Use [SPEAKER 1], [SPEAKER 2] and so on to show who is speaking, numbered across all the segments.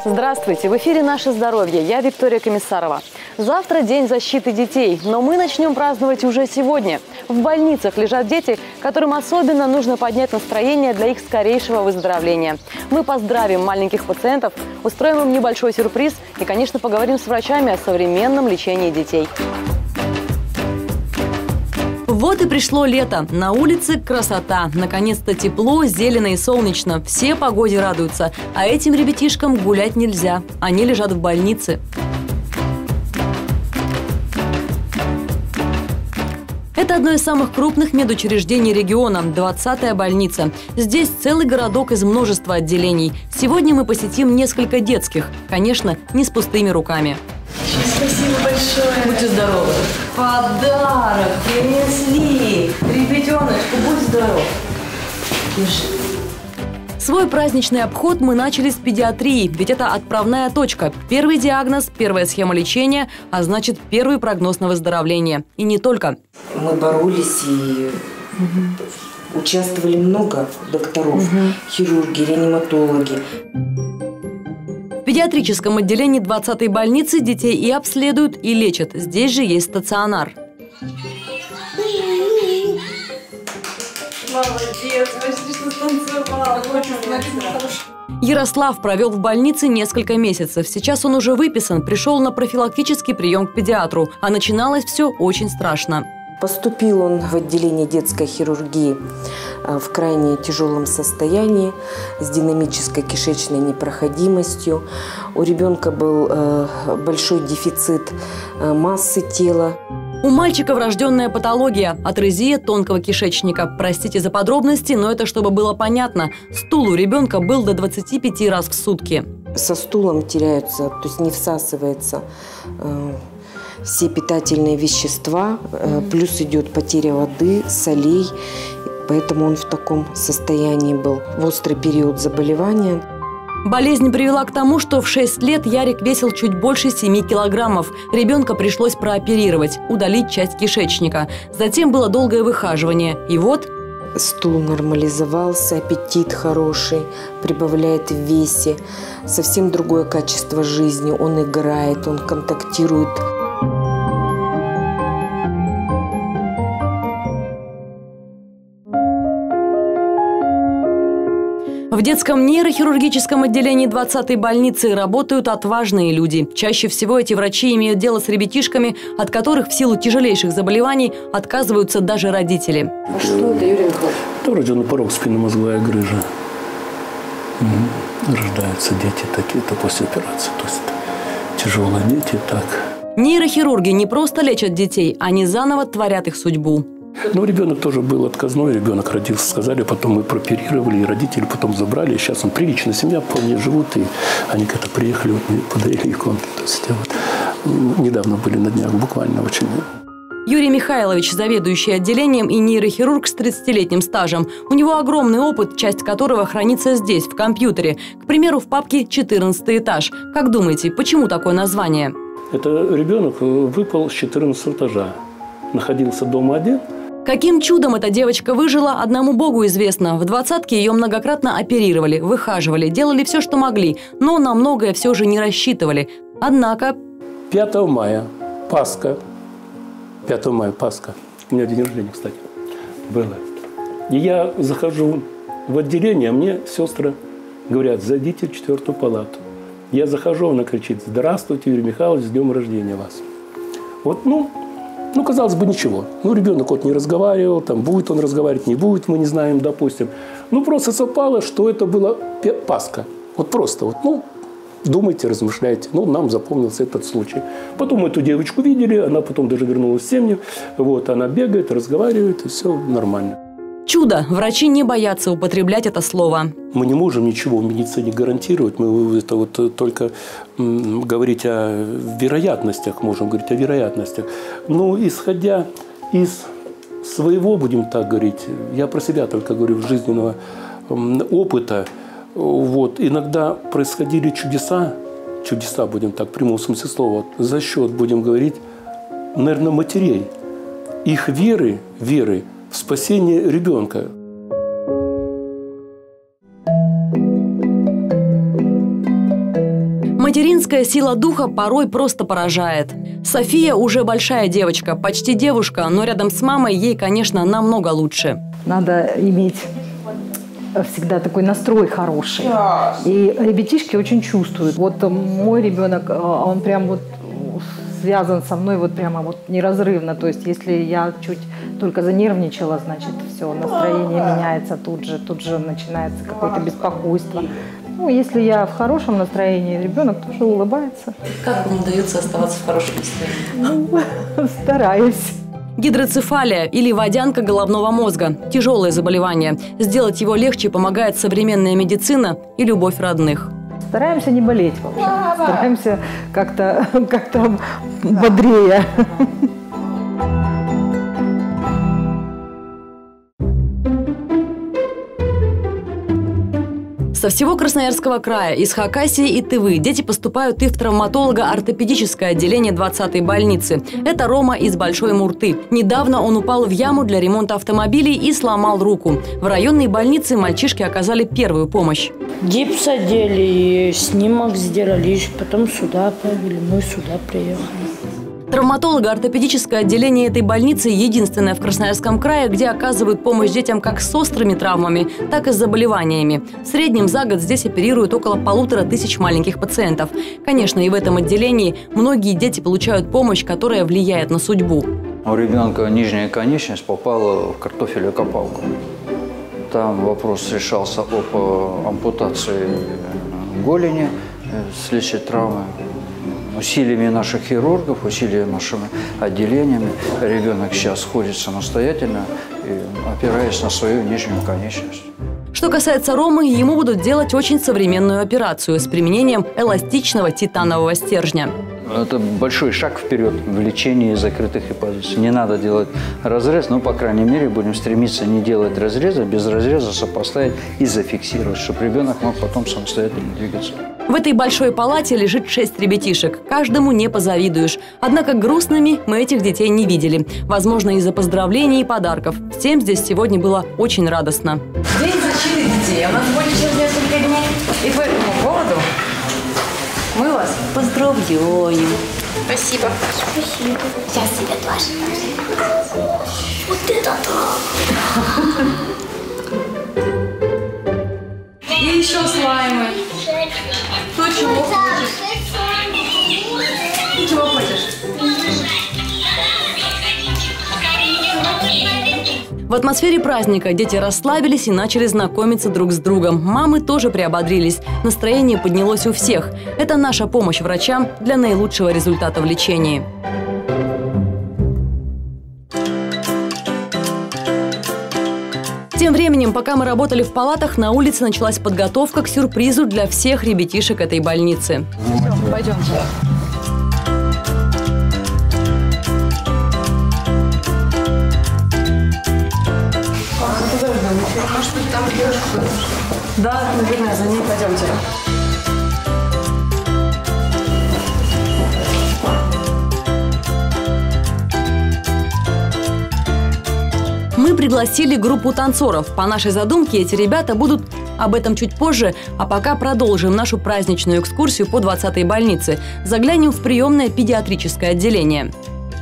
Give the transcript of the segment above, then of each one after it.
[SPEAKER 1] Здравствуйте! В эфире «Наше здоровье». Я Виктория Комиссарова. Завтра День защиты детей, но мы начнем праздновать уже сегодня. В больницах лежат дети, которым особенно нужно поднять настроение для их скорейшего выздоровления. Мы поздравим маленьких пациентов, устроим им небольшой сюрприз и, конечно, поговорим с врачами о современном лечении детей. Вот и пришло лето. На улице красота. Наконец-то тепло, зелено и солнечно. Все погоде радуются. А этим ребятишкам гулять нельзя. Они лежат в больнице. Это одно из самых крупных медучреждений региона – 20-я больница. Здесь целый городок из множества отделений. Сегодня мы посетим несколько детских. Конечно, не с пустыми руками.
[SPEAKER 2] Спасибо большое.
[SPEAKER 1] Будьте здоровы. Подарок принесли. Ребятеночку, будь здоров. Держи. Свой праздничный обход мы начали с педиатрии, ведь это отправная точка. Первый диагноз, первая схема лечения, а значит, первый прогноз на выздоровление. И не только.
[SPEAKER 2] Мы боролись и участвовали много докторов, хирурги, реаниматологи.
[SPEAKER 1] В педиатрическом отделении 20-й больницы детей и обследуют, и лечат. Здесь же есть стационар.
[SPEAKER 2] Молодец, почти что станцевала.
[SPEAKER 1] Ярослав провел в больнице несколько месяцев. Сейчас он уже выписан, пришел на профилактический прием к педиатру. А начиналось все очень страшно.
[SPEAKER 2] Поступил он в отделение детской хирургии в крайне тяжелом состоянии, с динамической кишечной непроходимостью. У ребенка был большой дефицит массы тела.
[SPEAKER 1] У мальчика врожденная патология – атрезия тонкого кишечника. Простите за подробности, но это чтобы было понятно. Стул у ребенка был до 25 раз в сутки.
[SPEAKER 2] Со стулом теряются, то есть не всасывается все питательные вещества, плюс идет потеря воды, солей, поэтому он в таком состоянии был. В острый период заболевания.
[SPEAKER 1] Болезнь привела к тому, что в 6 лет Ярик весил чуть больше 7 килограммов. Ребенка пришлось прооперировать, удалить часть кишечника. Затем было долгое выхаживание. И вот...
[SPEAKER 2] Стул нормализовался, аппетит хороший, прибавляет в весе. Совсем другое качество жизни. Он играет, он контактирует.
[SPEAKER 1] В детском нейрохирургическом отделении 20-й больницы работают отважные люди. Чаще всего эти врачи имеют дело с ребятишками, от которых в силу тяжелейших заболеваний отказываются даже родители.
[SPEAKER 2] А что это, Юрий Михайлович?
[SPEAKER 3] Это врожденный порог, спинномозговая грыжа. Рождаются дети такие-то после операции. То есть тяжелые дети так.
[SPEAKER 1] Нейрохирурги не просто лечат детей, они заново творят их судьбу.
[SPEAKER 3] Ну, ребенок тоже был отказной, ребенок родился, сказали, потом мы прооперировали, и родители потом забрали. Сейчас он приличная семья, вполне живут, и они как-то приехали, вот, мы подарили икону. То есть, вот, недавно были на днях, буквально очень.
[SPEAKER 1] Юрий Михайлович, заведующий отделением и нейрохирург с 30-летним стажем. У него огромный опыт, часть которого хранится здесь, в компьютере. К примеру, в папке «14 этаж». Как думаете, почему такое название?
[SPEAKER 3] Это ребенок выпал с 14 этажа, находился дома один.
[SPEAKER 1] Каким чудом эта девочка выжила, одному Богу известно. В 20-ке ее многократно оперировали, выхаживали, делали все, что могли, но на многое все же не рассчитывали. Однако...
[SPEAKER 3] 5 мая, Пасха. 5 мая, Пасха. У меня день рождения, кстати, было. И я захожу в отделение, а мне сестры говорят, зайдите в 4-ю палату. Я захожу, она кричит, здравствуйте, Юрий Михайлович, с днем рождения вас. Вот, ну, казалось бы, ничего. Ну, ребенок вот не разговаривал, там, будет он разговаривать, не будет, мы не знаем, допустим. Ну, просто совпало, что это была Пасха. Вот просто вот, думайте, размышляйте. Ну, нам запомнился этот случай. Потом мы эту девочку видели, она потом даже вернулась в семью. Вот, она бегает, разговаривает, и все нормально.
[SPEAKER 1] Чудо! Врачи не боятся употреблять это слово.
[SPEAKER 3] Мы не можем ничего в медицине гарантировать. Мы это вот только говорить о вероятностях, можем говорить о вероятностях. Но исходя из своего, будем так говорить, я про себя только говорю, жизненного опыта, вот, иногда происходили чудеса, будем так, в прямом смысле слова, за счет, будем говорить, наверное, матерей, их веры в спасение ребенка.
[SPEAKER 1] Материнская сила духа порой просто поражает. София уже большая девочка, почти девушка, но рядом с мамой ей, конечно, намного лучше.
[SPEAKER 4] Надо иметь всегда такой настрой хороший. И ребятишки очень чувствуют. Вот мой ребенок, он прям вот связан со мной вот прямо вот неразрывно. То есть если я чуть только занервничала, значит все, настроение меняется тут же начинается какое-то беспокойство. Ну, если я в хорошем настроении, ребенок тоже улыбается.
[SPEAKER 1] Как вам удается оставаться в хорошем настроении?
[SPEAKER 4] Ну, стараюсь.
[SPEAKER 1] Гидроцефалия или водянка головного мозга – тяжелое заболевание. Сделать его легче помогает современная медицина и любовь родных.
[SPEAKER 4] Стараемся не болеть вообще. Стараемся как-то бодрее.
[SPEAKER 1] Со всего Красноярского края, из Хакасии и Тывы дети поступают и в травматолого-ортопедическое отделение 20-й больницы. Это Рома из Большой Мурты. Недавно он упал в яму для ремонта автомобилей и сломал руку. В районной больнице мальчишке оказали первую помощь.
[SPEAKER 5] Гипс одели, снимок сделали, потом сюда повели, мы сюда приехали.
[SPEAKER 1] Травматолого-ортопедическое отделение этой больницы единственное в Красноярском крае, где оказывают помощь детям как с острыми травмами, так и с заболеваниями. В среднем за год здесь оперируют около 1500 маленьких пациентов. Конечно, и в этом отделении многие дети получают помощь, которая влияет на судьбу.
[SPEAKER 6] У ребенка нижняя конечность попала в картофелекопалку. Там вопрос решался об ампутации голени вследствие травмы. Усилиями наших хирургов, усилиями нашими отделениями ребенок сейчас ходит самостоятельно, опираясь на свою нижнюю конечность.
[SPEAKER 1] Что касается Ромы, ему будут делать очень современную операцию с применением эластичного титанового стержня.
[SPEAKER 6] Это большой шаг вперед в лечении закрытых ипозиций. Не надо делать разрез, но, по крайней мере, будем стремиться не делать разреза, без разреза сопоставить и зафиксировать, чтобы ребенок мог потом самостоятельно двигаться.
[SPEAKER 1] В этой большой палате лежит 6 ребятишек. Каждому не позавидуешь. Однако грустными мы этих детей не видели. Возможно, из-за поздравлений и подарков. Всем здесь сегодня было очень радостно. День защиты детей. У нас больше, чем несколько дней. И по этому поводу мы вас поздравляем.
[SPEAKER 7] Спасибо. Спасибо. Сейчас тебе тоже. Вот это да!
[SPEAKER 1] И еще слаймы. Кто чего хочет? Ты чего хочешь? В атмосфере праздника дети расслабились и начали знакомиться друг с другом. Мамы тоже приободрились. Настроение поднялось у всех. Это наша помощь врачам для наилучшего результата в лечении. Тем временем, пока мы работали в палатах, на улице началась подготовка к сюрпризу для всех ребятишек этой больницы. Пойдемте.
[SPEAKER 7] Может быть, там девушка?
[SPEAKER 1] Да, наверное, за ней пойдемте. Мы пригласили группу танцоров. По нашей задумке эти ребята будут об этом чуть позже, а пока продолжим нашу праздничную экскурсию по 20-й больнице. Заглянем в приемное педиатрическое отделение.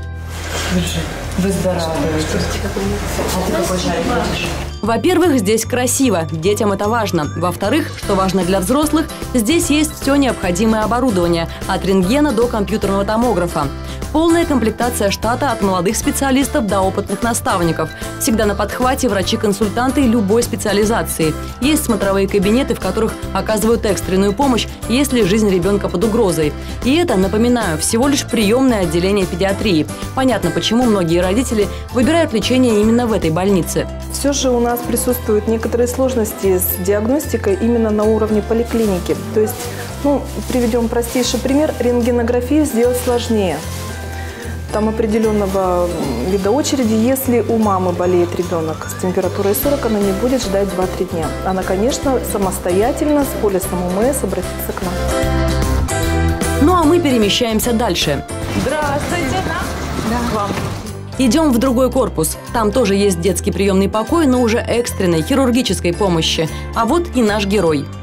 [SPEAKER 1] Вы здоровы. А ты какой шарик хочешь? Во-первых, здесь красиво, детям это важно. Во-вторых, что важно для взрослых, здесь есть все необходимое оборудование, от рентгена до компьютерного томографа. Полная комплектация штата от молодых специалистов до опытных наставников. Всегда на подхвате врачи-консультанты любой специализации. Есть смотровые кабинеты, в которых оказывают экстренную помощь, если жизнь ребенка под угрозой. И это, напоминаю, всего лишь приемное отделение педиатрии. Понятно, почему многие родители выбирают лечение именно в этой больнице.
[SPEAKER 8] Все же у нас присутствуют некоторые сложности с диагностикой именно на уровне поликлиники. То есть, приведем простейший пример, рентгенографию сделать сложнее. Там определенного вида очереди. Если у мамы болеет ребенок с температурой 40, она не будет ждать 2-3 дня. Она, конечно, самостоятельно с полисом УМС обратится к нам.
[SPEAKER 1] Ну а мы перемещаемся дальше. Здравствуйте. Да. Вам. Идем в другой корпус. Там тоже есть детский приемный покой, но уже экстренной хирургической помощи. А вот и наш герой.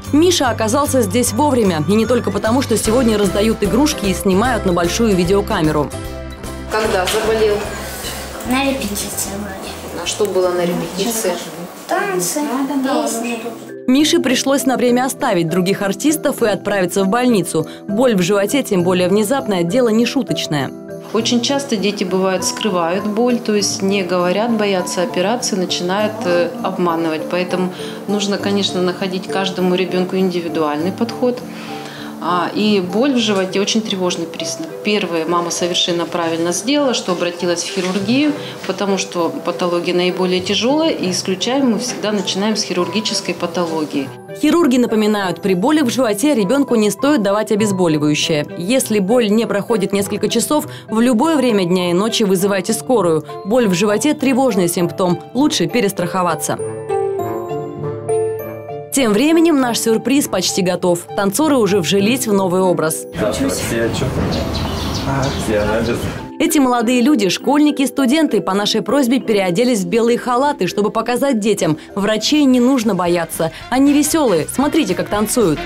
[SPEAKER 1] Миша оказался здесь вовремя. И не только потому, что сегодня раздают игрушки и снимают на большую видеокамеру.
[SPEAKER 2] Когда заболел?
[SPEAKER 7] На репетиции вроде.
[SPEAKER 2] А что было на репетиции?
[SPEAKER 7] Танцы, песни.
[SPEAKER 1] Мише пришлось на время оставить других артистов и отправиться в больницу. Боль в животе, тем более внезапное, дело не шуточное.
[SPEAKER 9] Очень часто дети, бывают, скрывают боль, то есть не говорят, боятся операции, начинают обманывать. Поэтому нужно, конечно, находить каждому ребенку индивидуальный подход. И боль в животе – очень тревожный признак. Первое, мама совершенно правильно сделала, что обратилась в хирургию, потому что патология наиболее тяжелая, и исключаем мы всегда начинаем с хирургической патологии.
[SPEAKER 1] Хирурги напоминают, при боли в животе ребенку не стоит давать обезболивающее. Если боль не проходит несколько часов, в любое время дня и ночи вызывайте скорую. Боль в животе – тревожный симптом, лучше перестраховаться. Тем временем наш сюрприз почти готов. Танцоры уже вжились в новый образ. Эти молодые люди, школьники и студенты, по нашей просьбе переоделись в белые халаты, чтобы показать детям. Врачей не нужно бояться. Они веселые. Смотрите, как танцуют.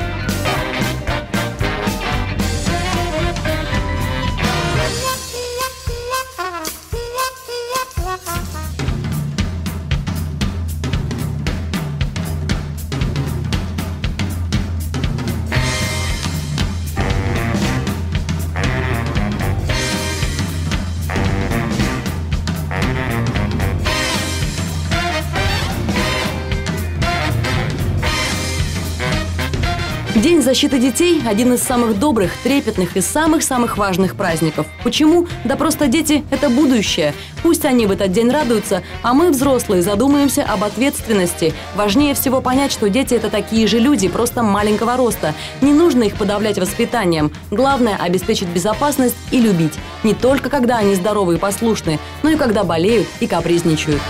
[SPEAKER 1] День защиты детей – один из самых добрых, трепетных и самых-самых важных праздников. Почему? Да просто дети – это будущее. Пусть они в этот день радуются, а мы, взрослые, задумаемся об ответственности. Важнее всего понять, что дети – это такие же люди, просто маленького роста. Не нужно их подавлять воспитанием. Главное – обеспечить безопасность и любить. Не только когда они здоровы и послушны, но и когда болеют и капризничают.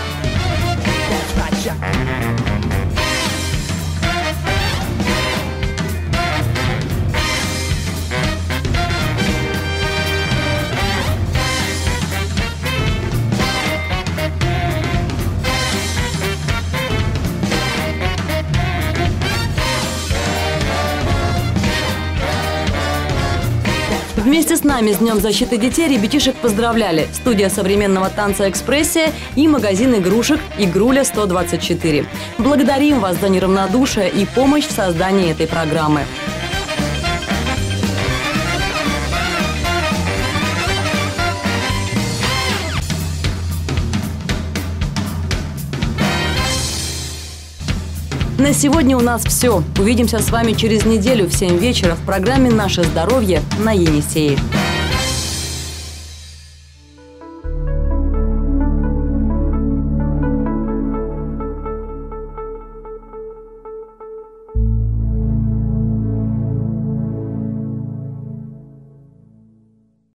[SPEAKER 1] Вместе с нами с Днем защиты детей ребятишек поздравляли студия современного танца «Экспрессия» и магазин игрушек «Игруля 124». Благодарим вас за неравнодушие и помощь в создании этой программы. На сегодня у нас все. Увидимся с вами через неделю в 7 вечера в программе «Наше здоровье» на Енисее.